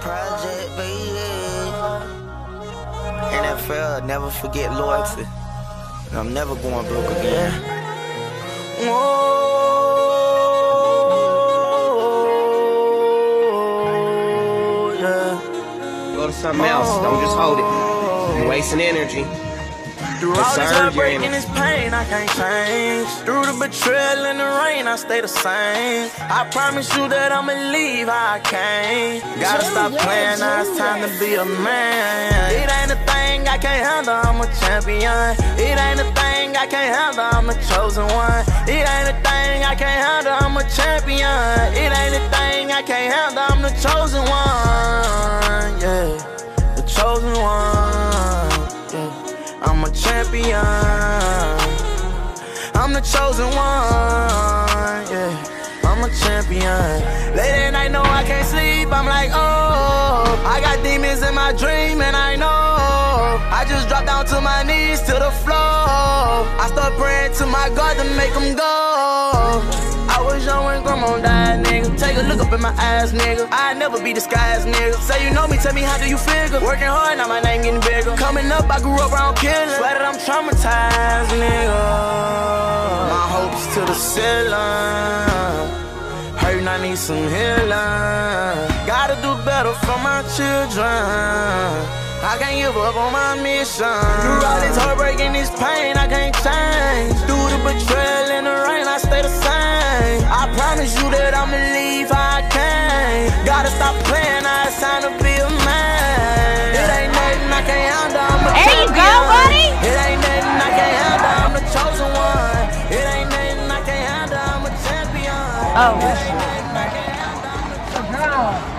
project, baby. NFL, never forget loyalty. I'm never going broke again. Whoa, yeah. Go to something else. Don't just hold it. You're wasting energy. Through all this heartbreak and this pain, I can't change. Through the betrayal and the rain, I stay the same. I promise you that I'ma leave how I came. Gotta stop playing, now it's time to be a man. It ain't a thing I can't handle, I'm a champion. It ain't a thing I can't handle, I'm the chosen one. It ain't a thing I can't handle, I'm a champion. It ain't a thing I can't handle, I'm the chosen one. Yeah, the chosen one. Yeah. I'm a champion. I'm the chosen one, yeah. I'm a champion. Late at night, no, I can't sleep. I'm like, oh, I got demons in my dream, and I know. I just drop down to my knees to the floor. I start praying to my God to make them go. I was young when grandma died, nigga. Take a look up in my eyes, nigga. I never be disguised, nigga. Say you know me, tell me how do you figure? Working hard, now my name getting bigger. Coming up, I grew up around killing. Swear that I'm traumatized, nigga. My hopes to the ceiling. Hurting, I need some healing. Gotta do better for my children. I can't give up on my mission. Through all this heartbreak and this pain, I can't change. Through the betrayal and the rain, I stay the same. I promise you that I'ma leave how I came. Gotta stop playing, now it's time to be a man. It ain't nothing I can't handle, I'm a champion. There you go, buddy. It ain't nothing I can't handle, I'm the chosen one. It ain't nothing I can't handle, I'm a champion. Oh. It ain't nothing I can't handle, I'm the chosen one.